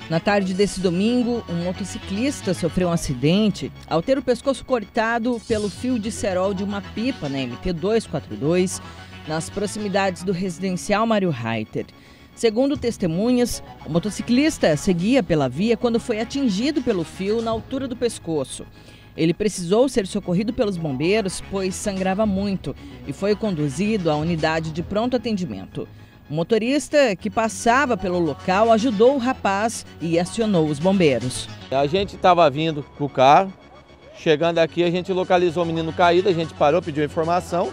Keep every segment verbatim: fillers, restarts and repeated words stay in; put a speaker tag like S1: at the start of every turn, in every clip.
S1: Na tarde desse domingo, um motociclista sofreu um acidente ao ter o pescoço cortado pelo fio de cerol de uma pipa na M T duzentos e quarenta e dois, nas proximidades do residencial Mário Reiter. Segundo testemunhas, o motociclista seguia pela via quando foi atingido pelo fio na altura do pescoço. Ele precisou ser socorrido pelos bombeiros, pois sangrava muito, e foi conduzido à unidade de pronto atendimento. O motorista que passava pelo local ajudou o rapaz e acionou os bombeiros.
S2: A gente estava vindo com o carro, chegando aqui a gente localizou o menino caído, a gente parou, pediu informação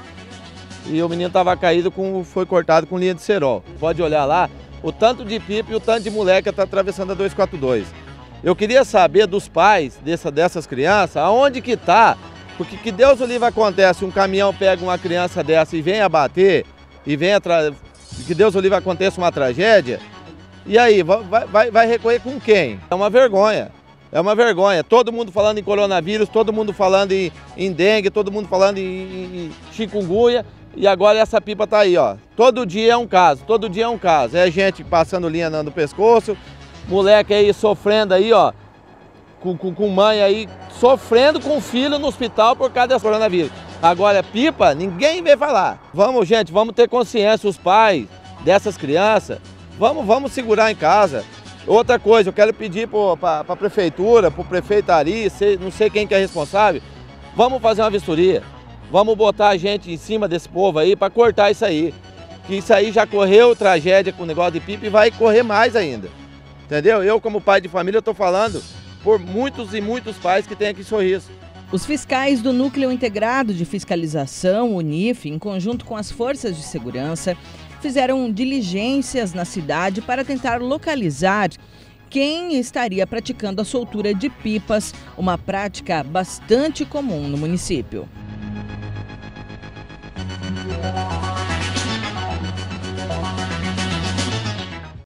S2: e o menino estava caído, com, foi cortado com linha de cerol. Pode olhar lá o tanto de pipa e o tanto de moleque que está atravessando a duzentos e quarenta e dois. Eu queria saber dos pais dessa, dessas crianças, aonde que está, porque que Deus o livre acontece, um caminhão pega uma criança dessa e vem abater, e vem atrás... que Deus o livre aconteça uma tragédia, e aí, vai, vai, vai recorrer com quem? É uma vergonha, é uma vergonha. Todo mundo falando em coronavírus, todo mundo falando em, em dengue, todo mundo falando em, em chikungunya, e agora essa pipa tá aí, ó. Todo dia é um caso, todo dia é um caso. É gente passando linha no pescoço, moleque aí sofrendo aí, ó, com, com, com mãe aí, sofrendo com filho no hospital por causa desse coronavírus. Agora, pipa, ninguém vem falar. Vamos, gente, vamos ter consciência, os pais dessas crianças, vamos, vamos segurar em casa. Outra coisa, eu quero pedir para a prefeitura, para o prefeito Ari, sei, não sei quem que é responsável, vamos fazer uma vistoria. Vamos botar a gente em cima desse povo aí para cortar isso aí. Que isso aí já correu tragédia com o negócio de pipa e vai correr mais ainda. Entendeu? Eu, como pai de família, estou falando por muitos e muitos pais que têm aqui em Sorriso.
S1: Os fiscais do Núcleo Integrado de Fiscalização, o N I F, em conjunto com as forças de segurança, fizeram diligências na cidade para tentar localizar quem estaria praticando a soltura de pipas, uma prática bastante comum no município.